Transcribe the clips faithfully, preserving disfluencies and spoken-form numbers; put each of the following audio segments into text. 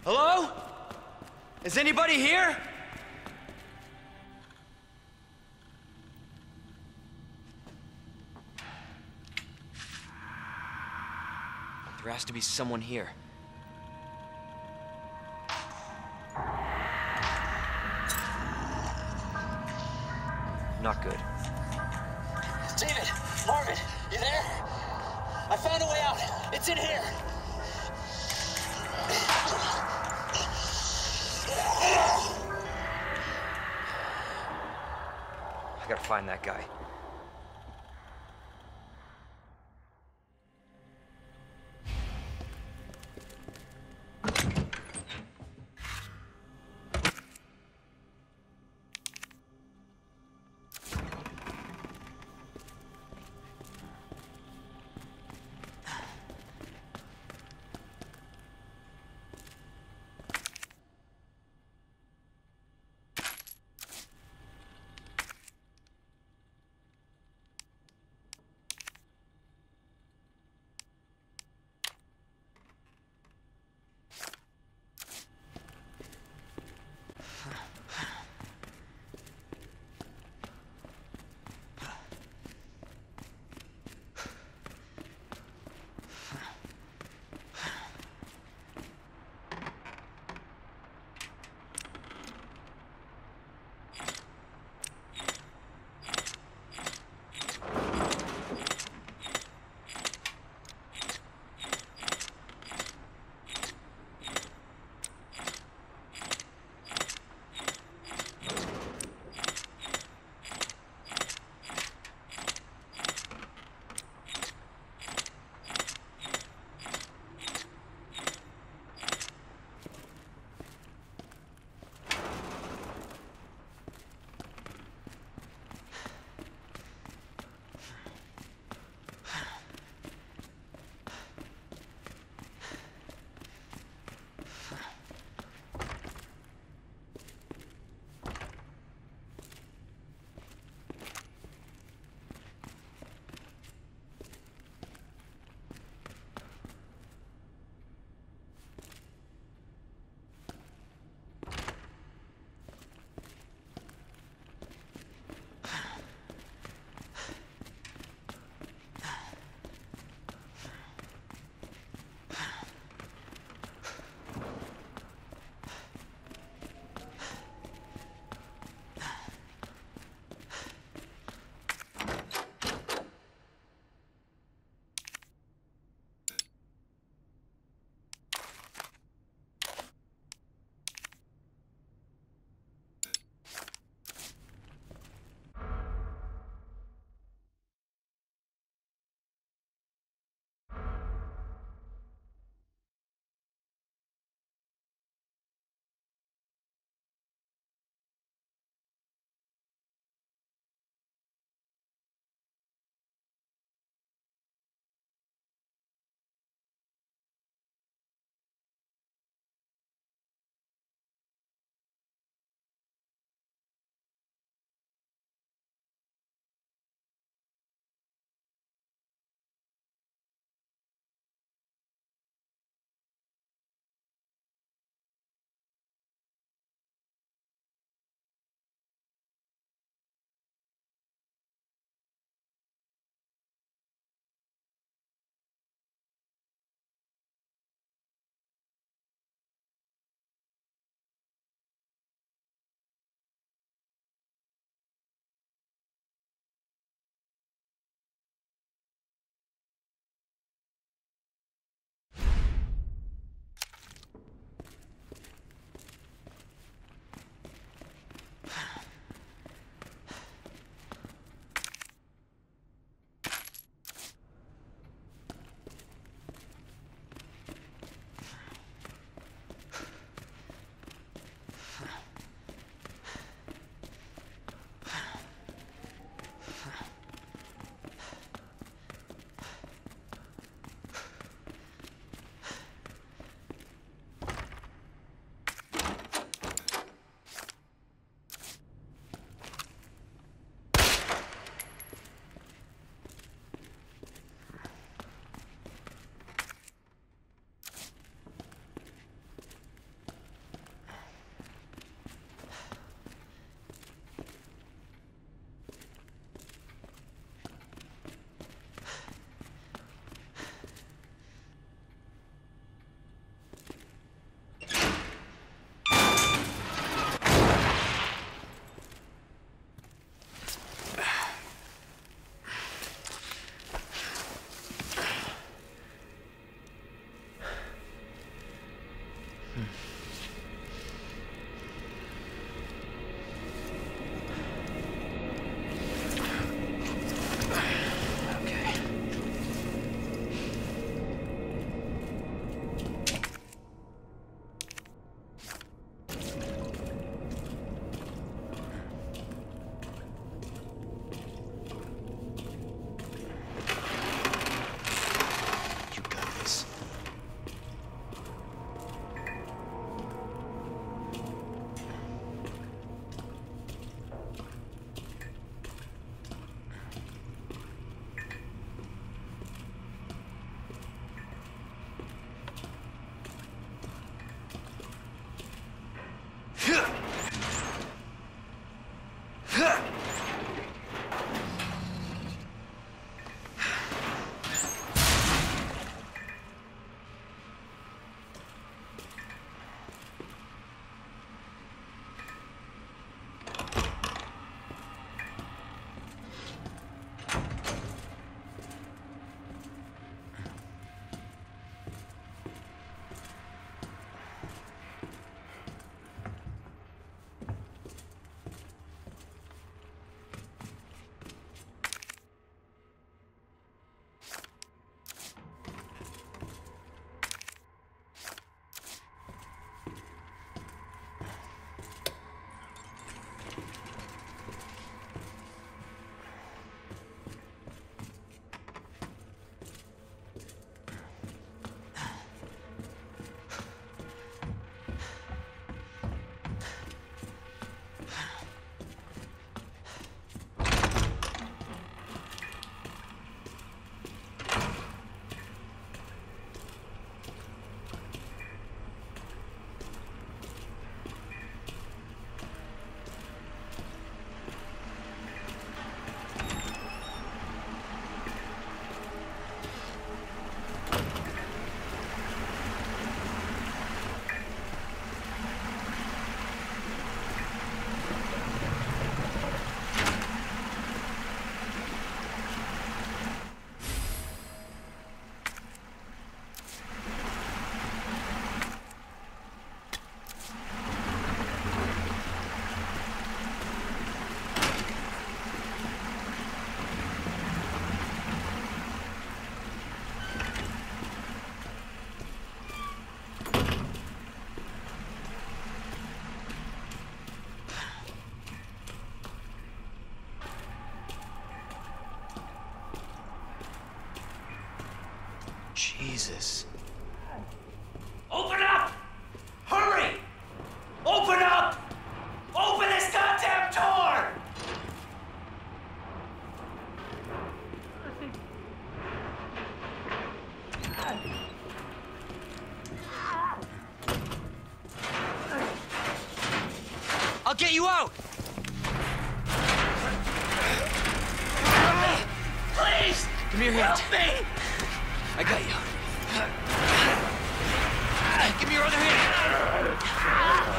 Hello? Is anybody here? There has to be someone here. Not good. David! Marvin! You there? I found a way out! It's in here! I gotta find that guy. Jesus. Open up! Hurry! Open up! Open this goddamn door! I'll get you out! Please! Give me your hand. Help me! I got you. Give me your other hand.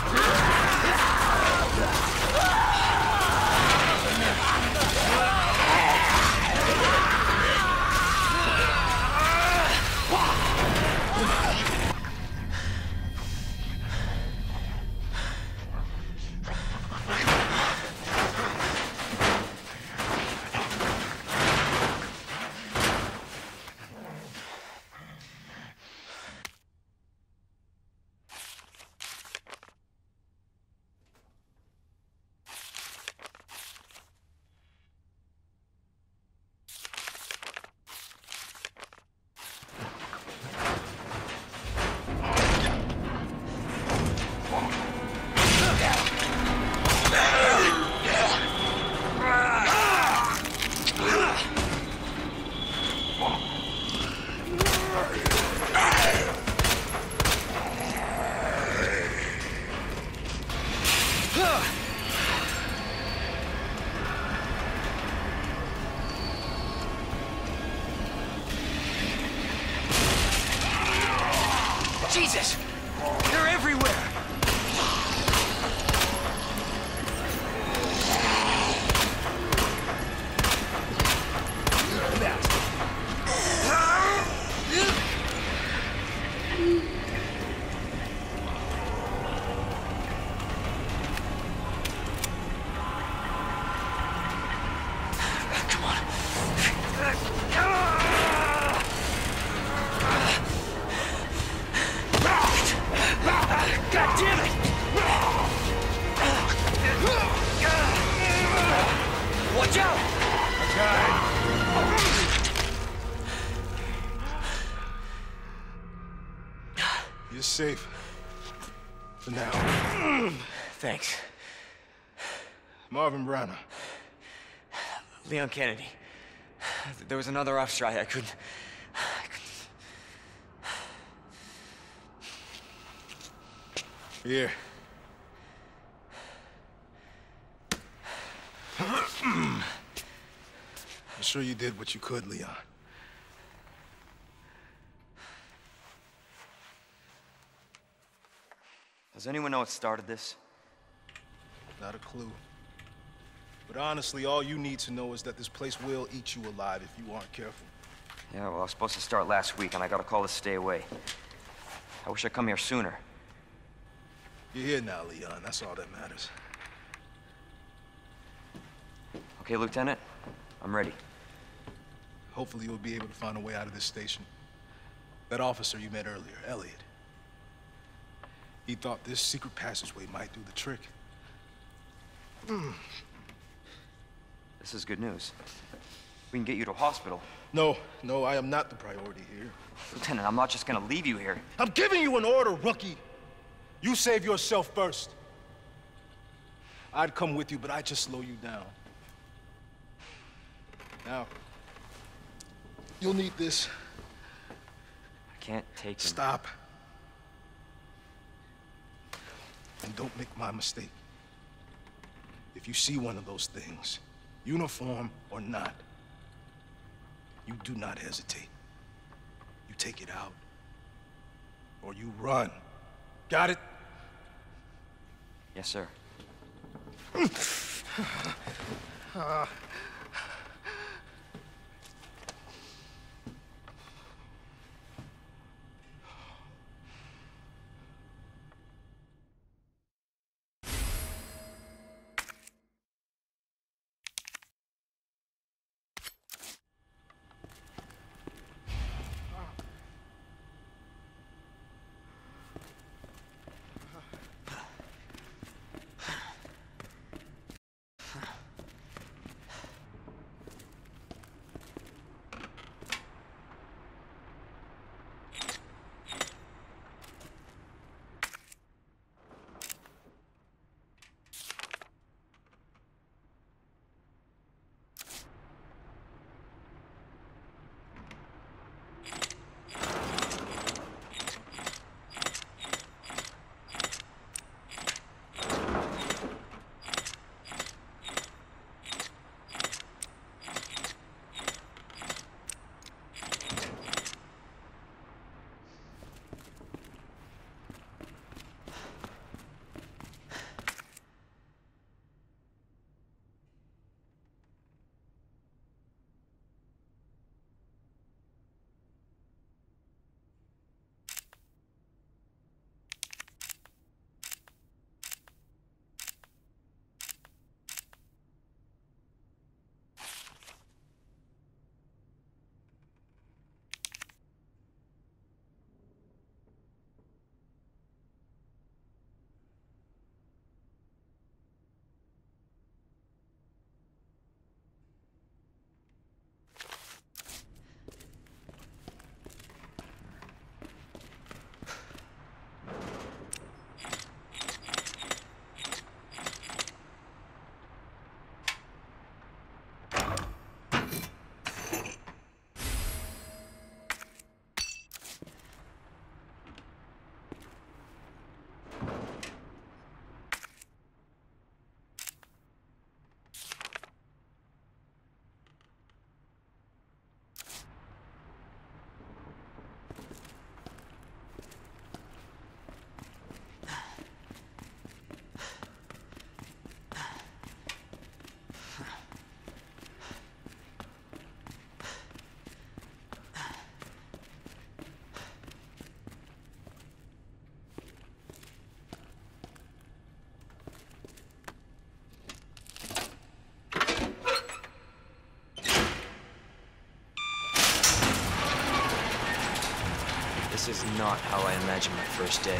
Jesus! They're everywhere! You're safe. For now. Thanks. Marvin Branagh. Leon Kennedy. There was another off strike. I couldn't... I couldn't... Here. I'm sure you did what you could, Leon. Does anyone know what started this? Not a clue. But honestly, all you need to know is that this place will eat you alive if you aren't careful. Yeah, well, I was supposed to start last week, and I got a call to stay away. I wish I'd come here sooner. You're here now, Leon. That's all that matters. Okay, Lieutenant, I'm ready. Hopefully you'll be able to find a way out of this station. That officer you met earlier, Elliot. He thought this secret passageway might do the trick. Mm. This is good news. We can get you to a hospital. No, no, I am not the priority here. Lieutenant, I'm not just gonna leave you here. I'm giving you an order, rookie. You save yourself first. I'd come with you, but I'd just slow you down. Now, you'll need this. I can't take him. Stop. And don't make my mistake. If you see one of those things, uniform or not, you do not hesitate. You take it out, or you run. Got it? Yes, sir. uh. This is not how I imagined my first day.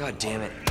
God damn it.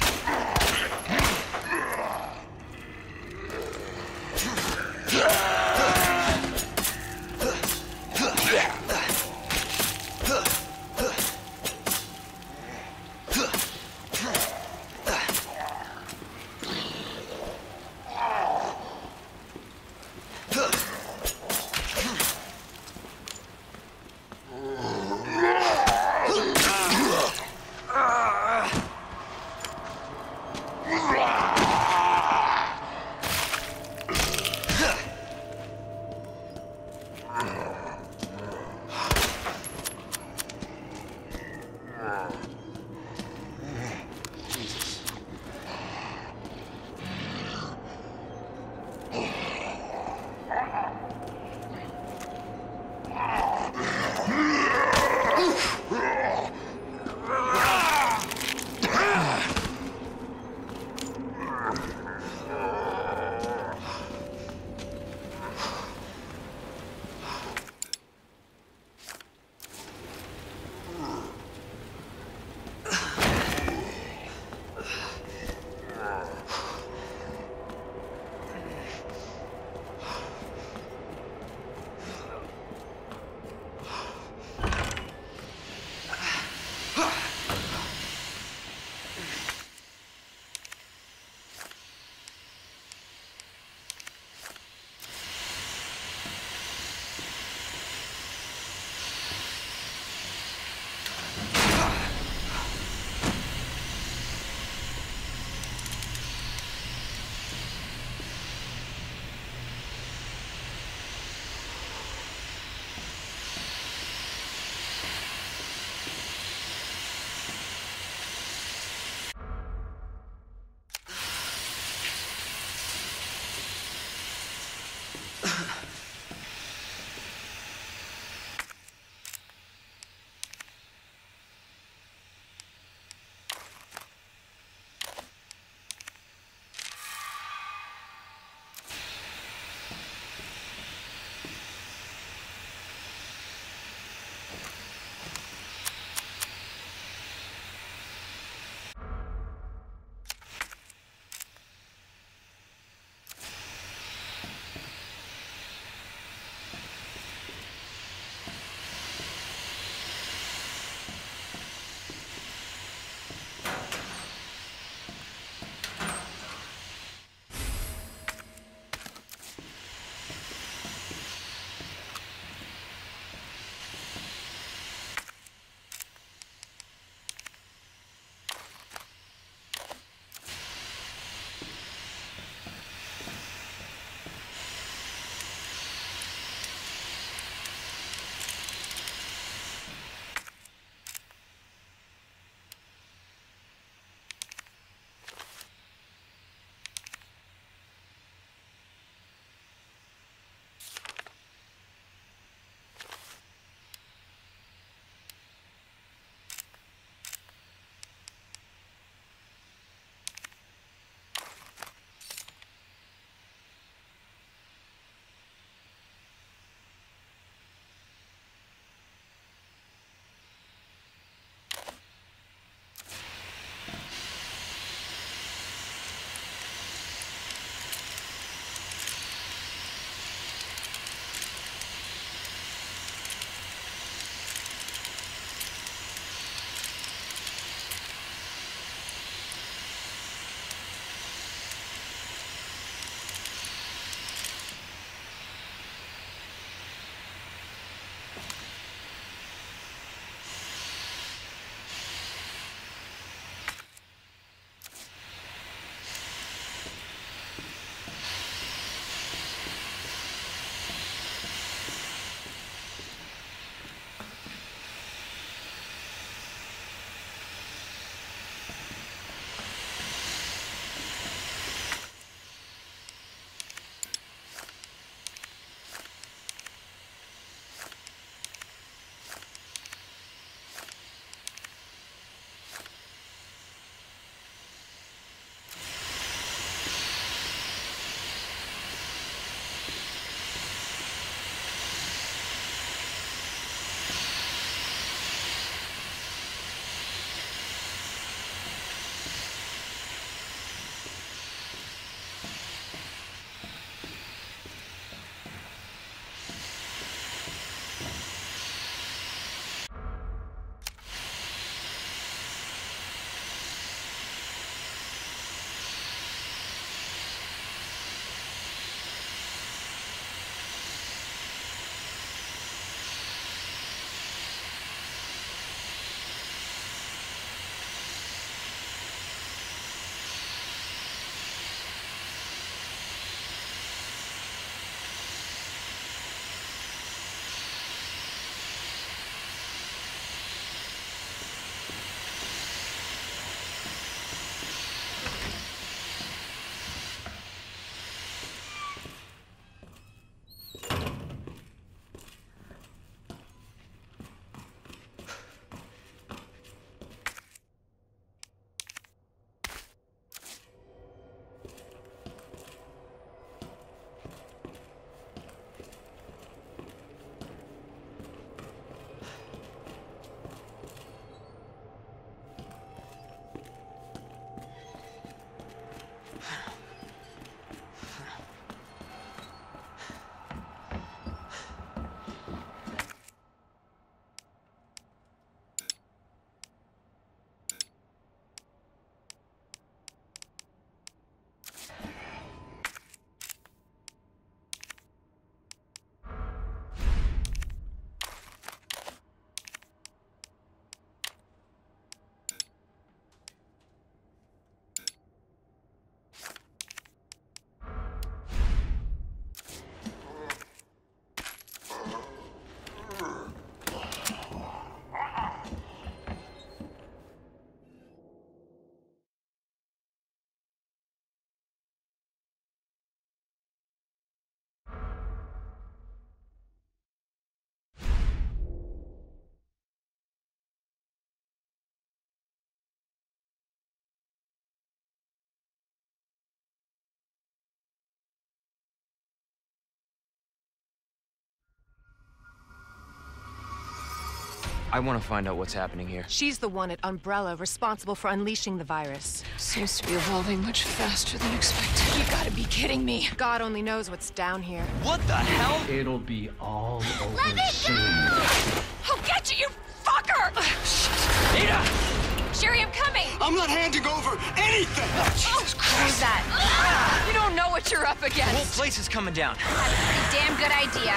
I want to find out what's happening here. She's the one at Umbrella responsible for unleashing the virus. Seems to be evolving much faster than expected. You gotta be kidding me. God only knows what's down here. What the hell? It'll be all over Let me soon. go! I'll get you, you fucker! Ada! Sherry, I'm coming! I'm not handing over anything! Jesus Christ! What was that? You don't know what you're up The whole against. place is coming down. That's a pretty damn good idea.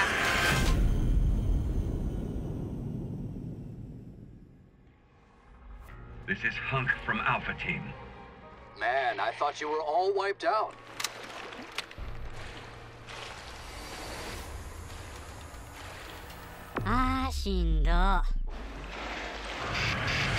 This is Hunk from Alpha Team. Man, I thought you were all wiped out. Ah, しんど。